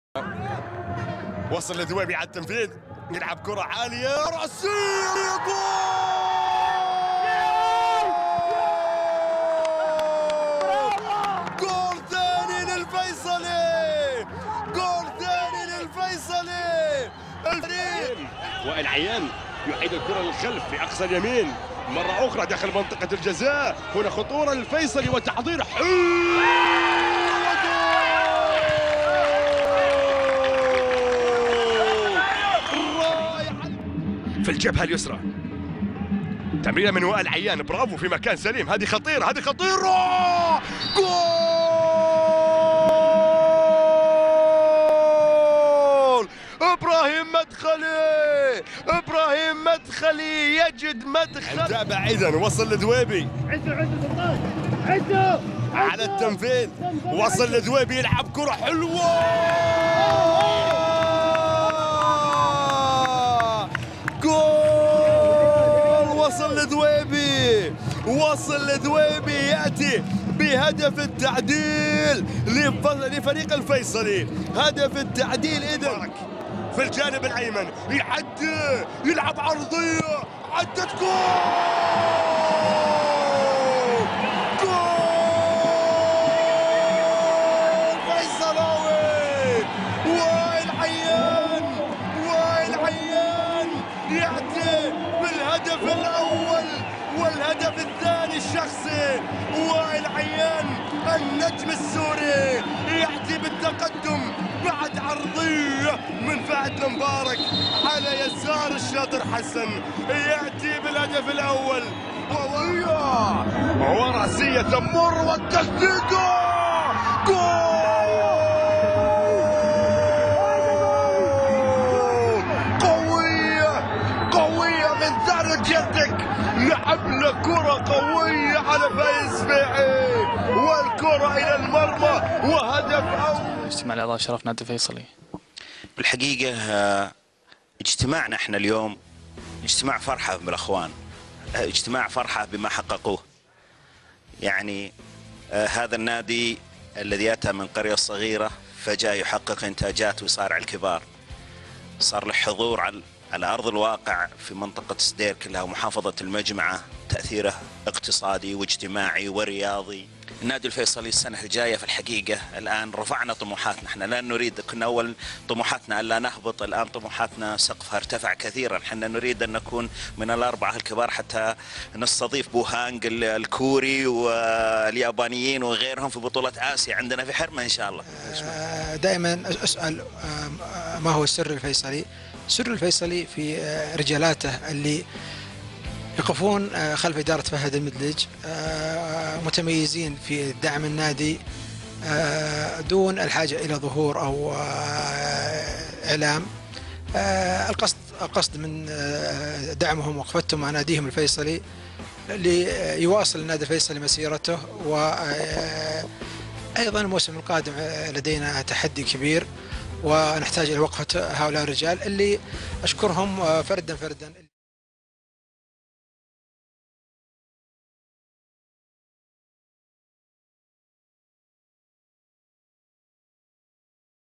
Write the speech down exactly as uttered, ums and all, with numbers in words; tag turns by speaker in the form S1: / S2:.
S1: وصل لذويبي على التنفيذ، يلعب كرة عالية رأسية، جول! جول ثاني للفيصلي، جول ثاني للفيصلي. الفريق
S2: وائل عيان يعيد الكرة للخلف في أقصى اليمين مرة أخرى داخل منطقة الجزاء. هنا خطورة للفيصلي وتحضير حلو. في الجبهة اليسرى تمريرة من وائل عيان، برافو، في مكان سليم. هذه خطيرة، هذه خطيرة، جول! ابراهيم مدخلي، ابراهيم مدخلي يجد مدخل. تابع اذا، وصل لذويبي،
S3: عدوا عدوا سلطان، عدوا
S1: على التنفيذ، وصل لذويبي يلعب كرة حلوة، وصل لذويبي، وصل لذويبي ياتي بهدف التعديل لفريق الفيصلي. هدف التعديل اذا في الجانب الايمن، يعدي، يلعب عرضيه، عدت جول! جول فيصلاوي! وائل عيان، وائل عيان ياتي بالهدف الاول والهدف الثاني الشخصي. وائل عيان النجم السوري ياتي بالتقدم بعد عرضيه من فهد المبارك على يسار الشاطر حسن، ياتي بالهدف الاول وويا وراسيه تمر والتسديد، جول! يدك لعب له كرة قوية على فايز فيحي والكرة إلى المرمى وهدف أول.
S4: اجتماع الأعضاء شرف نادي الفيصلي.
S5: بالحقيقة اجتماعنا احنا اليوم اجتماع فرحة بالأخوان، اجتماع فرحة بما حققوه. يعني هذا النادي الذي أتى من قرية صغيرة فجاء يحقق إنتاجات ويصارع الكبار، صار له حضور على على أرض الواقع في منطقة سدير كلها ومحافظة المجمعة، تأثيره اقتصادي واجتماعي ورياضي. النادي الفيصلي السنة الجاية في الحقيقة الآن رفعنا طموحاتنا، احنا لا نريد، كنا أول طموحاتنا ألا نهبط، الآن طموحاتنا سقفها ارتفع كثيرا. احنا نريد أن نكون من الأربعة الكبار حتى نستضيف بوهانج الكوري واليابانيين وغيرهم في بطولة آسيا عندنا في حرمة إن شاء الله.
S6: دائما أسأل ما هو السر الفيصلي؟ سر الفيصلي في رجالاته اللي يقفون خلف إدارة فهد المدلج، متميزين في دعم النادي دون الحاجة إلى ظهور أو إعلام. القصد القصد من دعمهم وقفتهم مع ناديهم الفيصلي ليواصل النادي الفيصلي مسيرته. وأيضا الموسم القادم لدينا تحدي كبير ونحتاج إلى وقفة هؤلاء الرجال اللي أشكرهم فردا فردا.